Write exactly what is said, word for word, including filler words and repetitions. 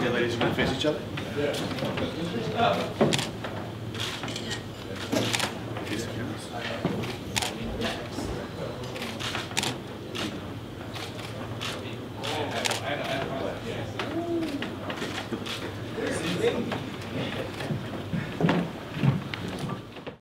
Okay, ladies, you're going to face each other.